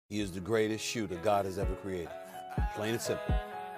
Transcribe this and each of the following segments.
He is the greatest shooter God has ever created. Plain and simple.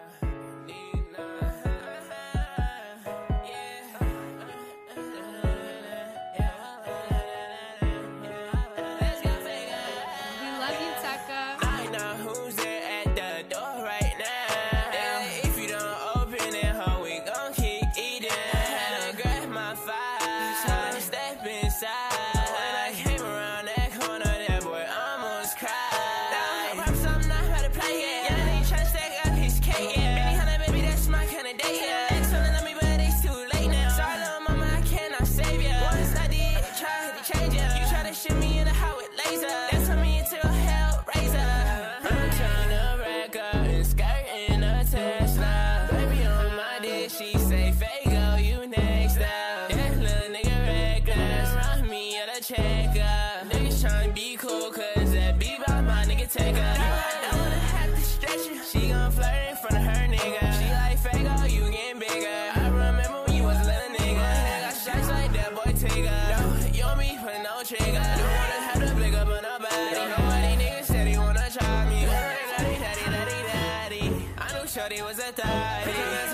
She say, Faygo, you next up. That little nigga reckless, run me at a checkup. Niggas tryna be cool, cause that beat by my nigga take her. I don't wanna have to stretch her. She gon' flirt in front of her nigga. She like, Faygo, you getting bigger. I remember when you was a little nigga. I got shots like that boy Tigger. No, you don't be putting no trigger. Don't wanna have to blick up on nobody. Don't know why these niggas said he wanna try me. Daddy. I knew shorty was a thotty.